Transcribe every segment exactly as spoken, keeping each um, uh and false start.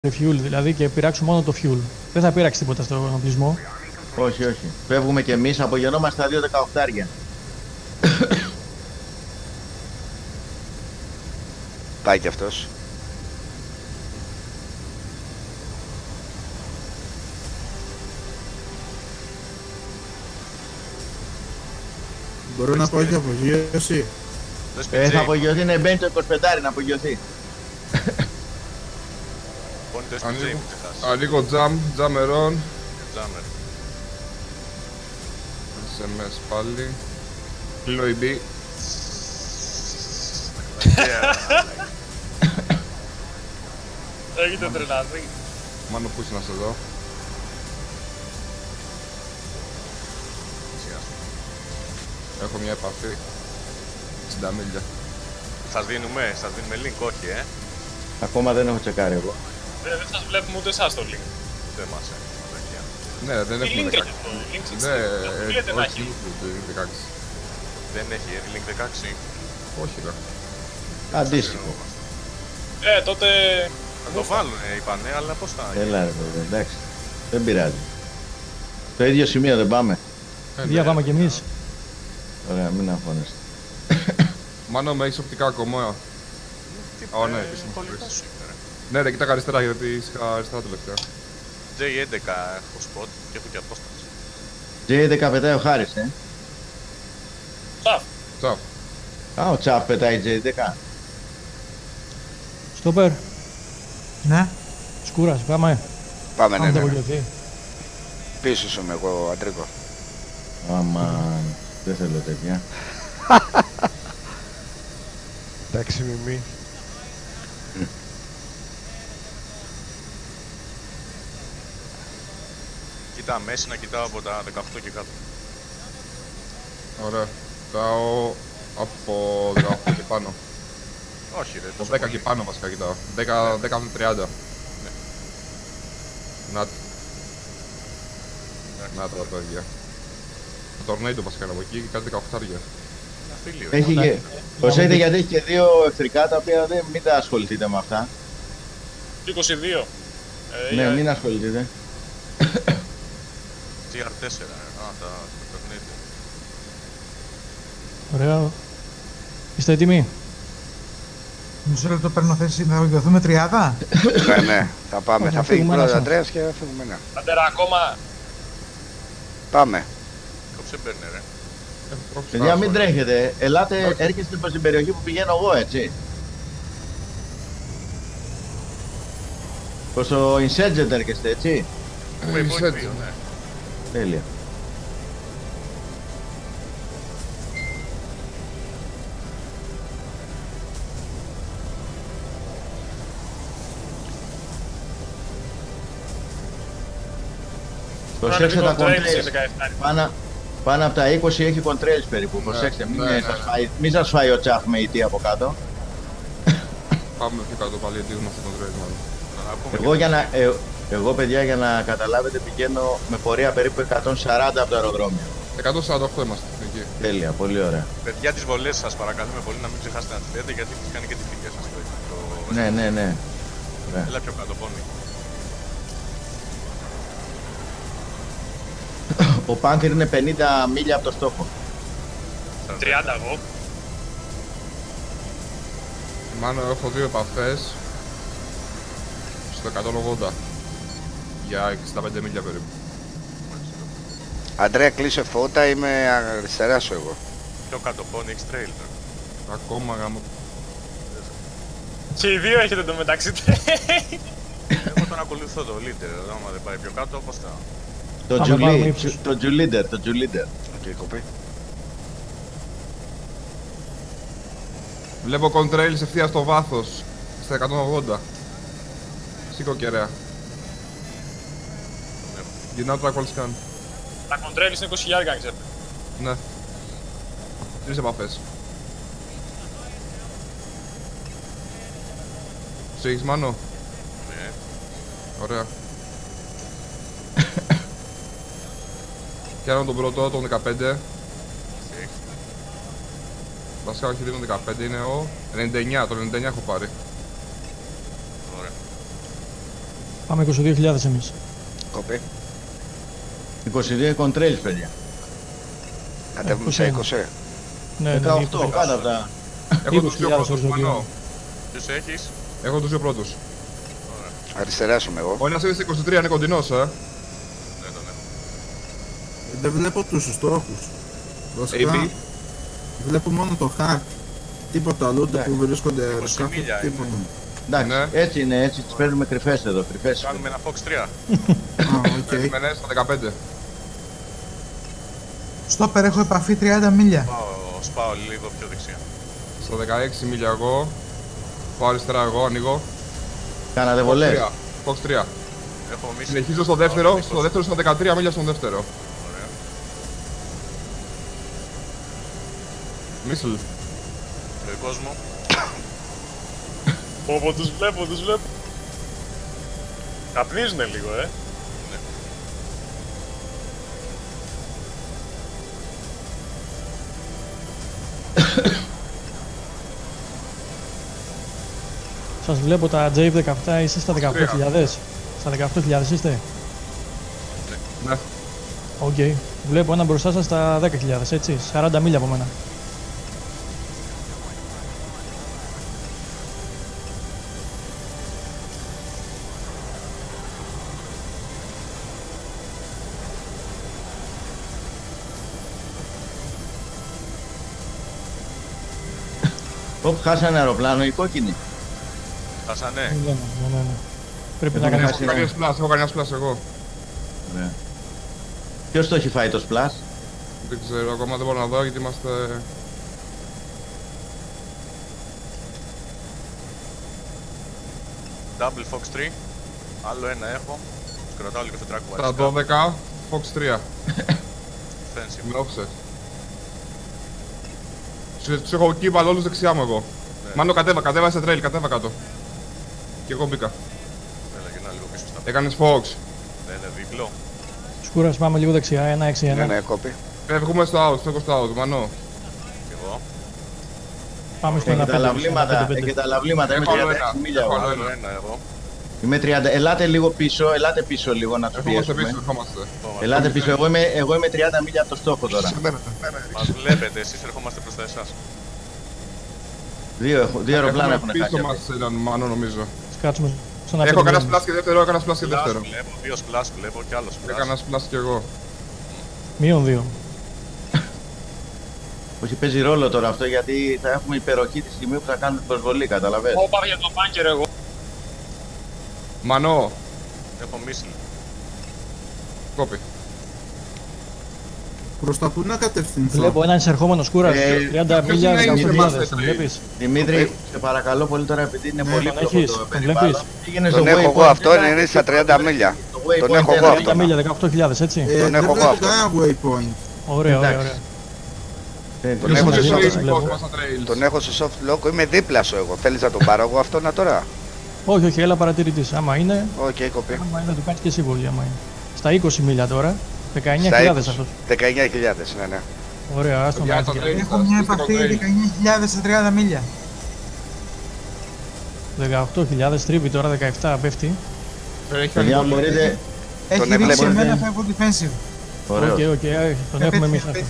fuel, δηλαδή και πειράξουν μόνο το fuel. Δεν θα πειράξει τίποτα στο ενοπλισμό. Όχι, όχι. Φεύγουμε κι εμείς, απογενόμαστε τα δύο δεκαοκτάρια. Πάει κι αυτός. Μπορώ να πάω για απογείωση. Ε, θα απογειωθεί, ναι, μπαίνει το είκοσι πέντε να απογειωθεί. Ανοίγω τζαμ, τζάμερον. Τζάμερ. ες εμ ες πάλι. Κλείνω η μπι. Έχετε τρελαθεί. Μάνο που είσαι να σε δω. Έχω μια επαφή. εξήντα μίλια. Σας δίνουμε, σας δίνουμε link, όχι ε. Ακόμα δεν έχω τσεκάρει εγώ. Δεν, δεν σας βλέπουμε ούτε εσάς το link. Ούτε εμάς, ε. Ναι, δεν Τι έχουμε link δεκαέξι. έχει αυτό, link Ναι, εξήντα. Δεν έχει. δεκαέξι. Δεν έχει, ε, link δεκαέξι. Όχι, ρε. Αντίστοιχο. Ε, τότε... Θα το βάλουν, ε, είπανε, αλλά πώς θα... Έλα ρε παιδί, εντάξει. Δεν πειράζει. Στο ίδιο σημείο δεν πάμε. Δια πάμε κι εμείς. Ωραία, μην αγχώνεστε. Μάνο, με έχεις οπτικά ακόμα. Ω, ναι, επίσημα. Ναι, ρε, κοίτα αριστερά, γιατί είχα αριστερά τελευταία. τζέι έντεκα έχω spot και έχω και απόσταση. τζέι έντεκα πετάει ο Χάρης, ε. Τσαφ. Τσαφ. Α, ο Τσαφ πετάει τζέι έντεκα. Στόπερ. Ναι. Σκούρας, πάμε. Πάμε, ναι, Αν ναι, δεν ναι. βοηθηθεί. Πίσω σου είμαι εγώ, Αντρίκο. Αμάν, δεν θέλω τέτοια. Εντάξει, Μιμή. Κοίτα μέση να κοιτάω από τα δεκαοκτώ και κάτω. Ωραία. Κοιτάω από δεκαοκτώ και πάνω. Όχι ρε, Από τόσο δέκα πολύ. και πάνω βασικά κοιτάω. δέκα, δέκα με τριάντα. Ναι. Να, Εντάξει, να τα παιδιά. Το τορνέιντο βασικά είναι από εκεί και κάτι δεκαοκτάρια. Αφίλιο. Έχει και... Προσέχετε γιατί έχει και δύο εχθρικά τα οποία δεν, μην τα ασχοληθείτε με αυτά. είκοσι δύο. Ε, Ναι, για- μην ασχοληθείτε. τζι αρ τέσσερα. Α, τα παιχνίδια. Ωραία. Είστε έτοιμοι? Μισό λεπτό παίρνω θέση, θα βοηθηθούμε τριάδα. Ναι, ναι, θα πάμε. Όχι, Θα να φύγει φύγουμε πρώτα ο ένας. Αντρέας και θα φύγουμε, ναι. Αντέρα ακόμα. Πάμε. Κόψε μπέρνερ, ε. Έχω πρόψει Παιδιά, πάρα μην πολύ. τρέχετε. Ελάτε, έρχεστε προς την περιοχή που πηγαίνω εγώ, έτσι. Προς το Insurgent έρχεστε, έτσι. Έχουμε Ε, υπόλοιποι set. δύο, ναι. Τέλεια. Προσέξτε τα contrails. Πάνω, πάνω από τα είκοσι έχει contrails περίπου. Προσέξτε, μην, ναι, ναι, σας ναι. φάει, μην σας φάει ο τσάχ με ητή από κάτω. Πάμε πιο κάτω πάλι γιατί είμαστε τον τρέι μάλλον. Να ακούμε Εγώ, και- για να, ε, εγώ παιδιά για να καταλάβετε πηγαίνω με πορεία περίπου εκατόν σαράντα από το αεροδρόμιο. εκατόν σαράντα οκτώ είμαστε εκεί. Τέλεια, πολύ ωραία. Παιδιά, τις βολές σας παρακαλούμε πολύ να μην ξεχάσετε να τις λέτε γιατί τις κάνει και τη φιλία σας. το- το- Ναι, ναι, ναι. Ωραία. Έλα πιο κάτω, πόνι. Ο Panther είναι πενήντα μίλια από το στόχο. τριάντα εγώ. Μάνο, έχω δύο επαφές στο εκατόν ογδόντα για εξήντα πέντε μίλια περίπου. Αντρέα, κλείσε φώτα, είμαι αριστερά σου εγώ. Πιο κάτω, πόνι, έχεις trail τώρα. Ακόμα γάμο. Και οι δύο έχετε το μεταξύ. Εγώ τον ακολουθώ το leader, εδώ άμα δεν πάει πιο κάτω, πώς θα... Το Πάμε, πάμε, Julie, ύψος. το Julider, το Julider. Οκ, κοπή. Βλέπω contrails ευθεία στο βάθος στα εκατόν ογδόντα. Σήκω κεραία. Γυρνάω το track scan. Τα κοντρέλεις είναι είκοσι χιλιάδες, ξέρετε. Ναι. Τρεις επαφές. Σου έχεις Μάνο? Ναι. Ωραία. Πιάνω τον πρώτο, τον δεκαπέντε. Βασικά όχι δεν είναι δεκαπέντε, είναι ο ενενήντα εννιά, το ενενήντα εννιά έχω πάρει. Ωραία. Πάμε είκοσι δύο χιλιάδες εμείς. Κοπή. είκοσι δύο contrails, παιδιά. Κατέβουμε σε είκοσι. Ναι, ναι, δεκαοκτώ, είκοσι. κάτω από τα... Έχω τους δύο χιλιάδες πρώτους, όσο δύο. Μανώ. Ποιους έχεις? Έχω τους δύο πρώτους. Αριστερά σου είμαι εγώ. Ο ένας είναι στα είκοσι τρία, είναι κοντινός, ε. Δεν τον έχω. Δεν βλέπω τους στόχους. Βασικά, έι πι. βλέπω μόνο το hack. Τίποτα άλλο, ούτε Ναι. που βρίσκονται είκοσι αεροσκάφη, μίλια είναι. τίποτα. Εντάξει, Ναι. έτσι είναι, έτσι τις παίρνουμε κρυφές εδώ, κρυφές. Κάνουμε ένα Fox τρία. Α, οκ. Περίμενε στα δεκαπέντε. Στόπερ έχω επαφή τριάντα μίλια. Πάω, σπάω λίγο πιο δεξιά. Στα δεκαέξι μίλια εγώ. Πάω αριστερά εγώ, ανοίγω. Κάνατε βολές. Fox τρία. Έχω μίση. Συνεχίζω στο δεύτερο, Έχω στο δεύτερο στα δεκατρία μίλια στον δεύτερο. Ωραία. Μίσλ. Το κόσμο. Πω πω, τους βλέπω, τους βλέπω. Καπνίζουνε λίγο, ε. Σας βλέπω τα τζέι εφ δεκαεπτά, είστε στα δεκαοκτώ χιλιάδες. Στα δεκαοκτώ χιλιάδες είστε. Ναι. Οκ. Βλέπω ένα μπροστά σας στα δέκα χιλιάδες, έτσι. σαράντα μίλια από μένα. Οπ, χάσανε αεροπλάνο οι κόκκινοι. Χάσανε. Ναι, ναι, ναι, ναι. Πρέπει Εγώ να είχα κάνεις... χάσει- Έχω κάνει ένα splash, έχω κάνει ένα splash εγώ. Ωραία. Ποιος το έχει φάει το splash? Δεν ξέρω, ακόμα δεν μπορώ να δω γιατί είμαστε... Double Fox τρία. Άλλο ένα έχω. Τους κρατάω λίγο στο track που Στα αριστερά. δώδεκα, Fox τρία. Offensive. Με offset. Τους- Τους έχω κύβαλ όλους δεξιά μου εγώ. Ναι. Μάνο κατέβα, κατέβα σε trail, κατέβα κάτω. Και εγώ μπήκα. Έλα, γυρνά λίγο πίσω στα πέντε. Έκανες Fox. Ναι, είναι δίπλο. Σκούρας, πάμε λίγο δεξιά, ένα έξι Ναι, ένα. ναι, κόπη. Φεύγουμε στο out, φεύγω στο out, Μανώ. Κι εγώ. Πάμε στο Έχει ένα τα πέντε, λαβλήματα, ένα πέντε έχει πέντε. τα λαβλήματα, είμαι Έχω άλλο τριάντα έξι ένα, μίλια έχω εγώ. άλλο Άλλο ένα. ένα εγώ. Είμαι τριάντα, ελάτε λίγο πίσω, ελάτε πίσω λίγο να τους Ερχόμαστε πίσω, πιέσουμε. ερχόμαστε. Ελάτε πίσω, εγώ είμαι, εγώ είμαι τριάντα μίλια από το στόχο τώρα. Μας βλέπετε, εσείς ερχόμαστε προς τα εσάς. Δύο, έχω- δύο αεροπλάνα έχουν Πίσω χάσει. μας ήταν Μανώ νομίζω. Σκάτσουμε στο ένα Έχω πέντε κανένα πέντε. splash και δεύτερο, έκανα splash και Splash δεύτερο. βλέπω, δύο splash βλέπω και άλλο splash. Έκανα splash και εγώ. Μείον δύο. Όχι, παίζει ρόλο τώρα αυτό γιατί θα έχουμε υπεροχή τη στιγμή που θα κάνουμε προσβολή, καταλαβαίνετε. Ω, πάρε για το bunker εγώ. Μανώ, Έχω μίσιλ. κόπη. Προς τα που να κατευθυνθώ. Βλέπω έναν εισερχόμενο Σκούρας, Ε, τριάντα ποιος μίλια, είναι δεκαοκτώ εκεί, χιλιάδες. είμαστε Τον τρεις. βλέπεις. Δημήτρη, σε παρακαλώ πολύ τώρα επειδή είναι Ναι, πολύ τον πλοκό έχεις, το τον περιβάλλον. βλέπεις. Πήγαινε Τον στο έχω εγώ, waypoint αυτό ένα είναι και στα τριάντα μίλια. το waypoint Τον έχω ένα. εγώ τριάντα μίλια, δεκαοκτώ χιλιάδες, έτσι. Ε, Τον δεν έχω εγώ βλέπω αυτό. κανένα waypoint. Ωραία, ωραία, εντάξει. ωραία. Ε, Τον ποιος έχω είναι σε αυτό? δίπλα, soft- βλέπω. Fox μας στα trails. Τον έχω σε soft lock, είμαι δίπλα σου εγώ. Θέλεις να τον πάρω εγώ αυτόν τώρα. Όχι, όχι, έλα παρατηρητής. Άμα είναι, Οκ, κοπή. άμα είναι, θα του κάνεις και εσύ βολή, άμα είναι. Στα είκοσι μίλια τώρα, δεκαεννιά Στα χιλιάδες είκοσι. αυτός. δεκαεννιά χιλιάδες, ναι, ναι. Ωραία, άστον να Παιδιά, έρθει στα και trails, Έχω μια στα επαφή trails. δεκαεννιά χιλιάδες στα τριάντα μίλια. δεκαοκτώ χιλιάδες, τρίβει τώρα, δεκαεπτά πέφτει. Έχει Παιδιά, κάνει πολύ. μπορείτε. Έχει Τον ρίξει έβλεπα. εμένα, φεύγω defensive. Ωραίο. Οκ, οκ, ε, τον έχουμε εμείς αυτό.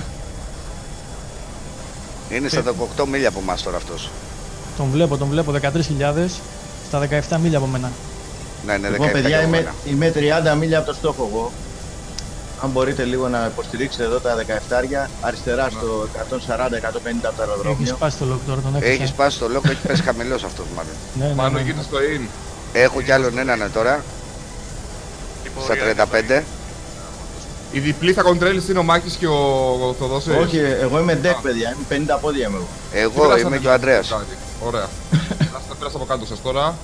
Είναι στα δεκαοκτώ μίλια από εμάς τώρα αυτός. Τον βλέπω, τον βλέπω, δεκατρείς χιλιάδες, στα δεκαεπτά μίλια από μένα. Ναι, είναι Εγώ, δεκαεπτά παιδιά, και από είμαι, μένα. είμαι τριάντα μίλια από το στόχο εγώ. Αν μπορείτε λίγο να υποστηρίξετε εδώ τα δεκαεπτά, αριστερά στο εκατόν σαράντα εκατόν πενήντα από το Έχει αεροδρόμιο. σπάσει το lock τώρα, τον Έχει έφυγε. σπάσει το λόγο, έχει πέσει χαμηλός αυτός μάλλον. Ναι, ναι, Μάνο ναι. γίνεται στο in. Έχω κι άλλον έναν τώρα, Τι στα πορεία τριάντα πέντε. είναι Η διπλή θα κοντρέλεις είναι ο Μάκης και ο Θοδόσης. Όχι, εγώ είμαι deck, παιδιά. Είμαι πενήντα πόδια είμαι εγώ. Εγώ είμαι και ο Ανδρέας. Ωραία. Πέρασε πέρασε από κάτω σας τώρα.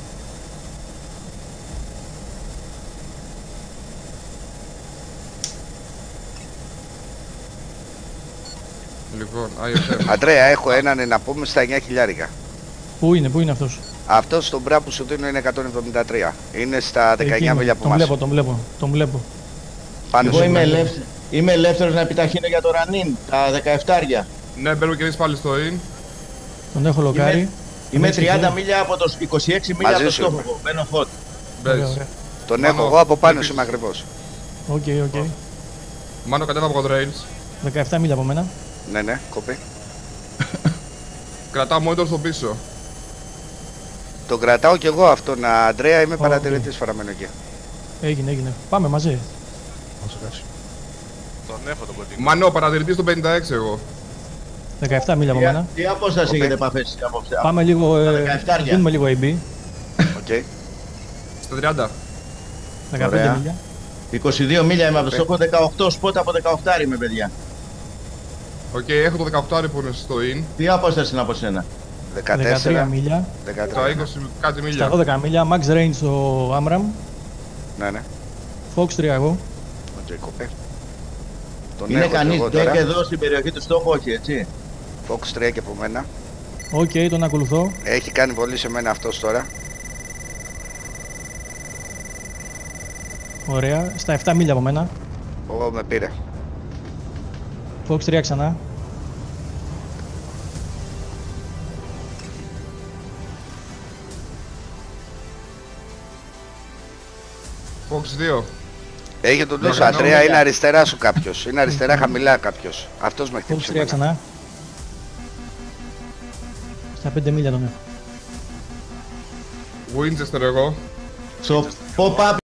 Λοιπόν, άι εφ εμ. Αντρέα, έχω έναν να πούμε στα εννιά χιλιάρικα. Πού είναι, πού είναι αυτός. Αυτό στον μπρά που σου δίνω είναι εκατόν εβδομήντα τρία. Είναι στα Εκεί δεκαεννιά είναι. μίλια από Τον εμάς. βλέπω, τον βλέπω, τον βλέπω. Πάνω Εγώ σε είμαι, μένα. ελεύθε... είμαι ελεύθερος να επιταχύνω για το ρανίν, τα δεκαεπτά. Ναι, μπαίνουμε και εμείς πάλι στο in. Τον έχω λοκάρει. Είμαι Τον τριάντα έχεις μίλια από το είκοσι έξι μίλια Μαζί από το σου στόχο είμαι. εγώ. Μπαίνω hot. Ωραία, Μπες. ωραία. Τον Μάνο, έχω εγώ από πάνω, επίσης. είμαι ακριβώς. Οκ, οκ. Μάνο κατέβα από rails. δεκαεπτά μίλια από μένα. Ναι, ναι, κοπή. Κρατάω monitor στο πίσω. Τον κρατάω κι εγώ αυτόν, Αντρέα, είμαι Οκ. παρατηρητής φοραμένο εκεί. Έγινε, έγινε. Πάμε μαζί. Όσο κάτσε. Τον έχω τον κοντινό. Μάνο, παρατηρητής στο πενήντα έξι εγώ. δεκαεπτά μίλια από Τι, μένα. τι απόσταση Οκ. έχετε επαφές απόψε? Πάμε λίγο. τα Ε, δεκαεπτά. δίνουμε λίγο έι μπι. Οκ. Στα τριάντα. δεκαπέντε Ωραία. μίλια. είκοσι δύο μίλια είμαι από το Οκ. στόχο, δεκαοκτώ σπότ από δεκαοκτώ είμαι, παιδιά. Οκ, έχω το δεκαοκτώ που είναι στο in. Τι απόσταση είναι από σένα? δεκατρία δεκατέσσερα, μίλια. Στα δεκατρία. είκοσι κάτι Στα μίλια. δώδεκα μίλια. Max range στο Amram. Ναι, ναι. Fox τρία εγώ. Οκ, κοπή. Τον Είναι έχω κι κανείς εγώ ντεκ τώρα. εδώ στην περιοχή του στόχου? Όχι, έτσι. Fox τρία και από μένα. Οκ, τον ακολουθώ. Έχει κάνει πολύ σε μένα αυτός τώρα. Ωραία. Στα επτά μίλια από μένα. Εγώ με πήρε. Fox τρία ξανά. Fox δύο. Έχει τον τόσο, Δεκαεννιά Αντρέα, είναι μίλια. αριστερά σου κάποιος. Είναι αριστερά χαμηλά κάποιος. Αυτός με Fox χτύπησε τρία εμένα. ξανά. Στα πέντε μίλια τον έχω. Winchester εγώ. Στο pop-up